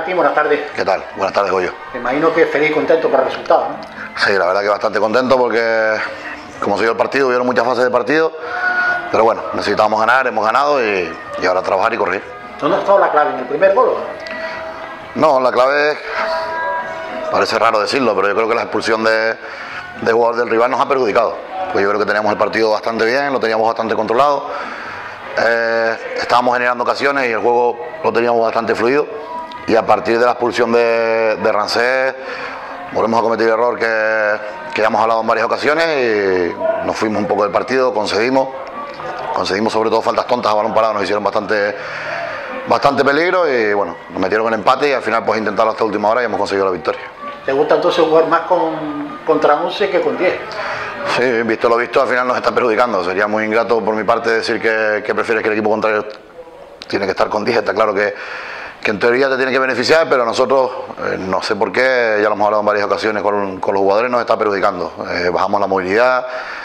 Martín, buenas tardes. ¿Qué tal? Buenas tardes, Goyo. Me imagino que feliz y contento por el resultado, ¿no? Sí, la verdad que bastante contento porque, como se dio el partido, hubieron muchas fases de partido, pero bueno, necesitábamos ganar, hemos ganado y ahora trabajar y corregir. ¿Dónde ha estado la clave? ¿En el primer gol? No, la clave es, parece raro decirlo, pero yo creo que la expulsión de jugador del rival nos ha perjudicado. Pues yo creo que teníamos el partido bastante bien, lo teníamos bastante controlado, estábamos generando ocasiones y el juego lo teníamos bastante fluido. Y a partir de la expulsión de Rancés volvemos a cometer el error que ya hemos hablado en varias ocasiones y nos fuimos un poco del partido, concedimos sobre todo faltas tontas a balón parado, nos hicieron bastante peligro y bueno, nos metieron el empate y al final pues intentarlo hasta última hora y hemos conseguido la victoria. ¿Te gusta entonces jugar más contra 11 que con 10? Sí, visto lo visto al final nos está perjudicando, sería muy ingrato por mi parte decir que prefieres que el equipo contrario tiene que estar con 10, está claro que en teoría te tiene que beneficiar, pero a nosotros, no sé por qué, ya lo hemos hablado en varias ocasiones con los jugadores, nos está perjudicando. Bajamos la movilidad,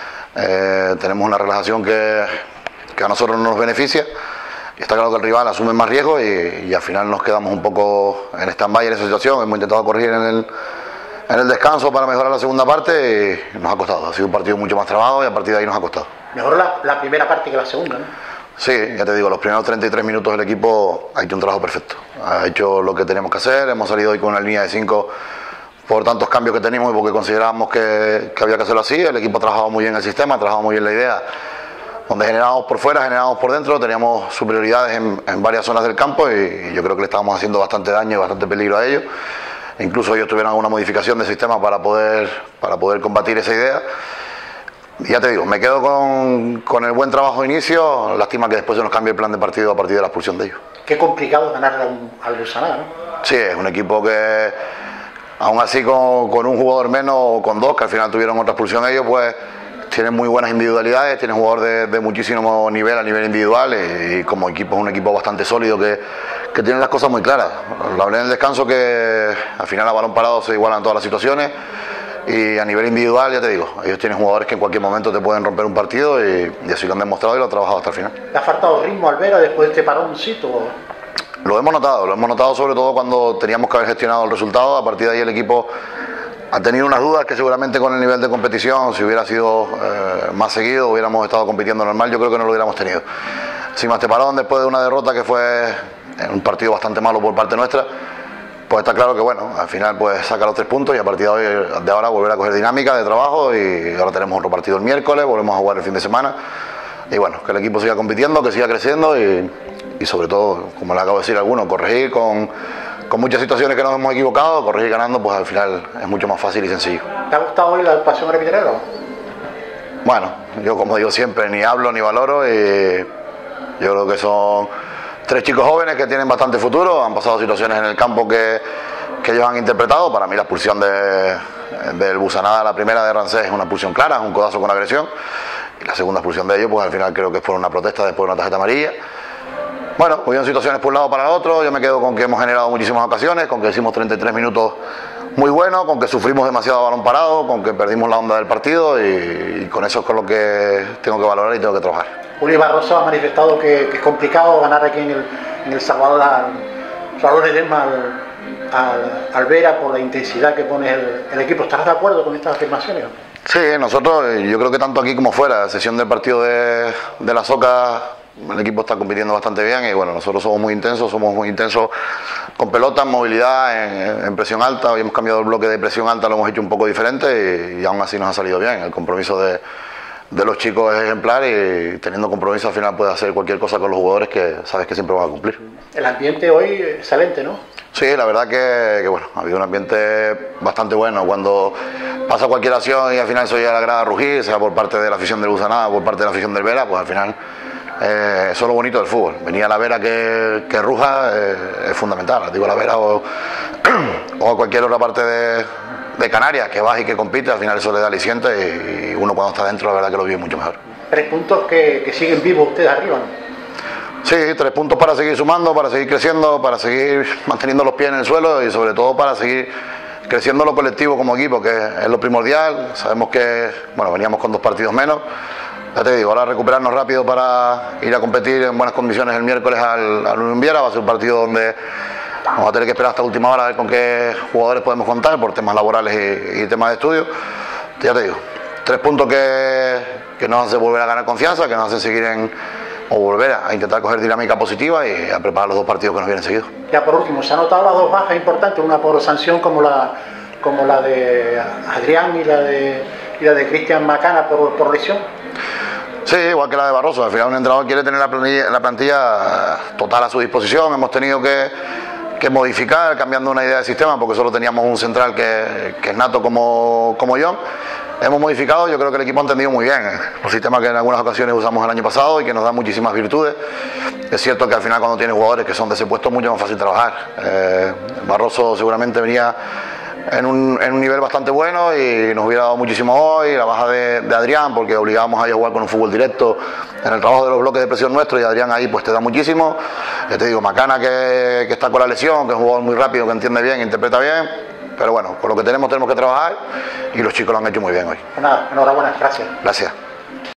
tenemos una relajación que a nosotros no nos beneficia, y está claro que el rival asume más riesgo y al final nos quedamos un poco en stand-by en esa situación. Hemos intentado corregir en el descanso para mejorar la segunda parte y nos ha costado. Ha sido un partido mucho más trabado y a partir de ahí nos ha costado. Mejor la primera parte que la segunda, ¿no? Sí, ya te digo, los primeros 33 minutos del equipo ha hecho un trabajo perfecto. Ha hecho lo que teníamos que hacer, hemos salido hoy con una línea de 5 por tantos cambios que teníamos y porque considerábamos que había que hacerlo así. El equipo ha trabajado muy bien el sistema, ha trabajado muy bien la idea. Donde generábamos por fuera, generábamos por dentro, teníamos superioridades en varias zonas del campo y yo creo que le estábamos haciendo bastante daño y bastante peligro a ellos. Incluso ellos tuvieron alguna modificación del sistema para poder combatir esa idea. Y ya te digo, me quedo con el buen trabajo de inicio, lástima que después se nos cambie el plan de partido a partir de la expulsión de ellos. Qué complicado es ganar al Busanada, ¿no? Sí, es un equipo que, aún así con un jugador menos o con dos, que al final tuvieron otra expulsión ellos, pues tienen muy buenas individualidades, tienen jugadores de muchísimo nivel a nivel individual y como equipo es un equipo bastante sólido que tiene las cosas muy claras. Lo hablé en el descanso que al final a balón parado se igualan todas las situaciones. Y a nivel individual, ya te digo, ellos tienen jugadores que en cualquier momento te pueden romper un partido y así lo han demostrado y lo han trabajado hasta el final. ¿Le ha faltado ritmo al Vera después de este paroncito? Lo hemos notado sobre todo cuando teníamos que haber gestionado el resultado. A partir de ahí el equipo ha tenido unas dudas que seguramente con el nivel de competición, si hubiera sido más seguido, hubiéramos estado compitiendo normal, yo creo que no lo hubiéramos tenido. Encima este parón, después de una derrota que fue en un partido bastante malo por parte nuestra, pues está claro que bueno, al final pues saca los 3 puntos y a partir de ahora volver a coger dinámica de trabajo y ahora tenemos otro partido el miércoles, volvemos a jugar el fin de semana y bueno, que el equipo siga compitiendo, que siga creciendo y sobre todo, como le acabo de decir a alguno, corregir con muchas situaciones que nos hemos equivocado, corregir ganando pues al final es mucho más fácil y sencillo. ¿Te ha gustado hoy la actuación arbitrera? Bueno, yo como digo siempre, ni hablo ni valoro y yo creo que son 3 chicos jóvenes que tienen bastante futuro, han pasado situaciones en el campo que ellos han interpretado. Para mí la expulsión del Busanada, la primera de Rancés, es una expulsión clara, es un codazo con agresión. Y la segunda expulsión de ellos, pues al final creo que fue una protesta después de una tarjeta amarilla. Bueno, hubieron situaciones por un lado para el otro, yo me quedo con que hemos generado muchísimas ocasiones, con que hicimos 33 minutos muy buenos, con que sufrimos demasiado a balón parado, con que perdimos la onda del partido y con eso es con lo que tengo que valorar y tengo que trabajar. Uli Barroso ha manifestado que es complicado ganar aquí en el Salvador Ledesma al Vera por la intensidad que pone el equipo. ¿Estás de acuerdo con estas afirmaciones? Sí, nosotros, yo creo que tanto aquí como fuera, la sesión del partido de la Soca, el equipo está compitiendo bastante bien y bueno, nosotros somos muy intensos con pelota, en movilidad, en presión alta. Hoy hemos cambiado el bloque de presión alta, lo hemos hecho un poco diferente y aún así nos ha salido bien. El compromiso de los chicos es ejemplar y teniendo compromiso al final puedes hacer cualquier cosa con los jugadores que sabes que siempre van a cumplir. El ambiente hoy es excelente, ¿no? Sí, la verdad que bueno, ha habido un ambiente bastante bueno. Cuando pasa cualquier acción y al final se oye la grada rugir, sea por parte de la afición del Busanada o por parte de la afición del Vera, pues al final eso es lo bonito del fútbol. Venir a la Vera que ruja es fundamental. Digo, la Vera o a cualquier otra parte de Canarias que vas y que compite, al final eso le da aliciente y uno cuando está dentro la verdad que lo vive mucho mejor. 3 puntos que siguen vivos ustedes arriba, ¿no? Sí, 3 puntos para seguir sumando, para seguir creciendo, para seguir manteniendo los pies en el suelo y sobre todo para seguir creciendo lo colectivo como equipo, que es lo primordial. Sabemos que bueno, veníamos con 2 partidos menos. Ya te digo, ahora recuperarnos rápido para ir a competir en buenas condiciones el miércoles al Unión Viera. Va a ser un partido donde Vamos a tener que esperar hasta última hora a ver con qué jugadores podemos contar por temas laborales y temas de estudio. Ya te digo, 3 puntos que nos hacen volver a ganar confianza, que nos hacen seguir o volver a intentar coger dinámica positiva y a preparar los 2 partidos que nos vienen seguidos. Ya por último, se han notado las 2 bajas importantes, una por sanción como la de Adrián y la de Cristian Macana por lesión. Sí, igual que la de Barroso. Al final un entrenador quiere tener la plantilla total a su disposición. Hemos tenido que modificar, cambiando una idea de sistema, porque solo teníamos un central que es nato como yo. Hemos modificado, yo creo que el equipo ha entendido muy bien un sistema que en algunas ocasiones usamos el año pasado y que nos da muchísimas virtudes. Es cierto que al final cuando tienes jugadores que son de ese puesto es mucho más fácil trabajar. Barroso seguramente venía en un nivel bastante bueno y nos hubiera dado muchísimo hoy. La baja de Adrián, porque obligábamos a jugar con un fútbol directo en el trabajo de los bloques de presión nuestro, y Adrián ahí pues te da muchísimo. Ya te digo, Macana que está con la lesión, que es un jugador muy rápido, que entiende bien, interpreta bien. Pero bueno, con lo que tenemos que trabajar y los chicos lo han hecho muy bien hoy. Pues nada, enhorabuena, gracias. Gracias.